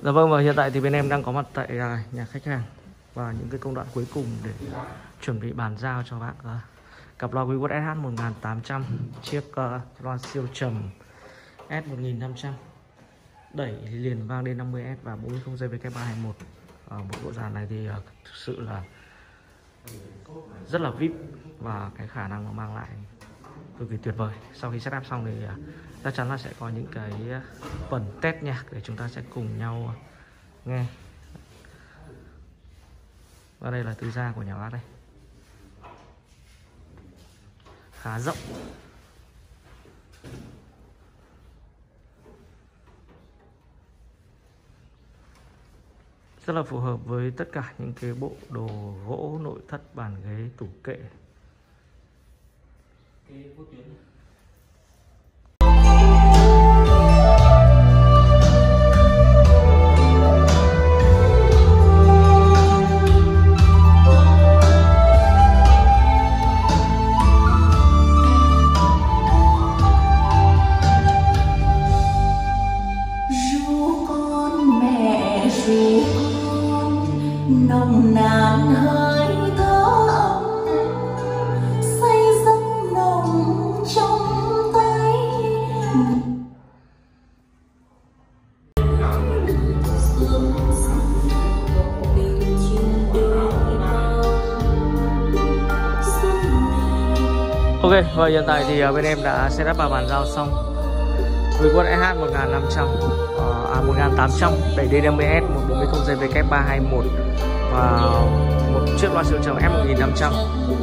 Dạ vâng, và hiện tại thì bên em đang có mặt tại nhà khách hàng và những cái công đoạn cuối cùng để chuẩn bị bàn giao cho bác cặp loa Wiword SH 1800, chiếc loa siêu trầm S1500 đẩy liền vang D50S và 40 dây WK321. Một bộ dàn này thì thực sự là rất là VIP và cái khả năng nó mang lại cực kỳ tuyệt vời. Sau khi setup xong thì chắc chắn là sẽ có những cái phần test nhạc để chúng ta sẽ cùng nhau nghe. Và đây là tư gia của nhà bác đây, khá rộng. Rất là phù hợp với tất cả những cái bộ đồ gỗ nội thất, bàn ghế, tủ kệ. Nồng nàn hơi thở ấm say giấc nồng trong tay. Ok, và hiện tại thì bên em đã setup và bàn giao xong Wiword SH 1800 đẩy D50S 140 dây WK321 và một chiếc loa siêu trầm S1500.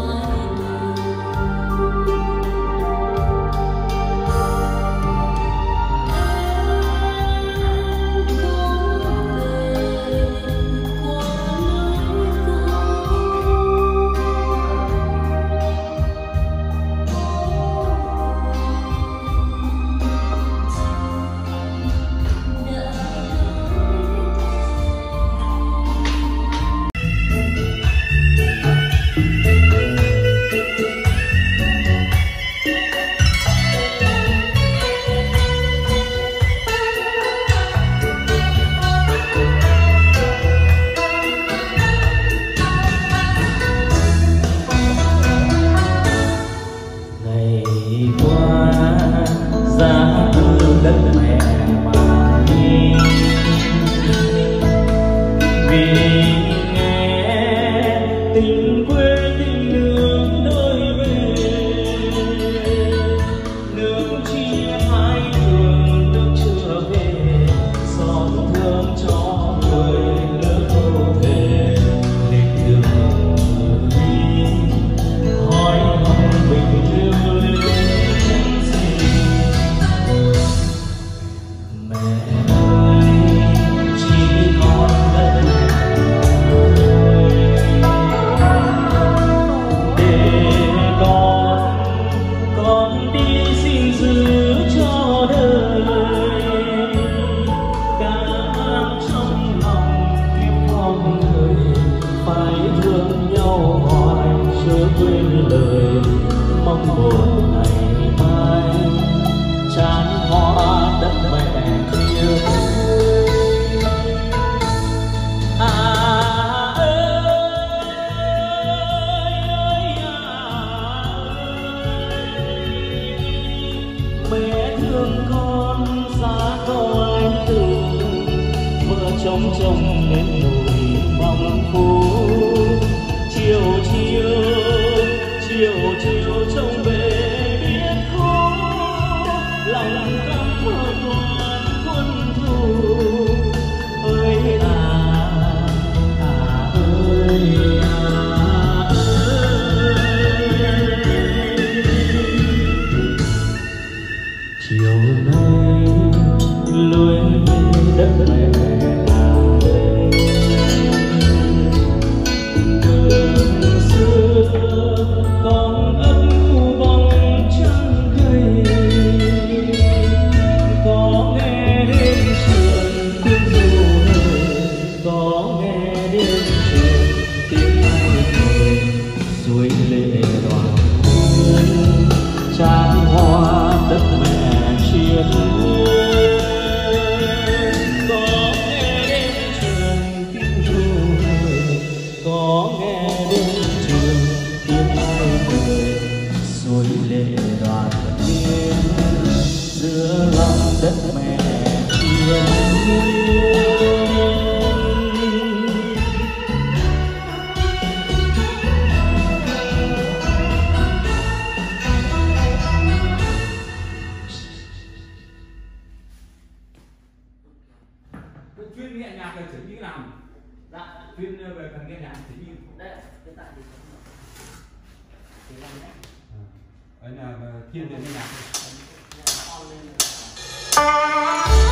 Trông trông lên nỗi vòng phố, chiều chiều chiều chiều trông về biết khô, lòng căm hờn hoàn quân thù ơi ơi chiều nay lối về đất mẹ. Đất mẹ triền miên có nghe Phim về cần nghe nhạc thì đi. Đây, hiện tại thì Ở nhà thiên về nghe nhạc. on lên.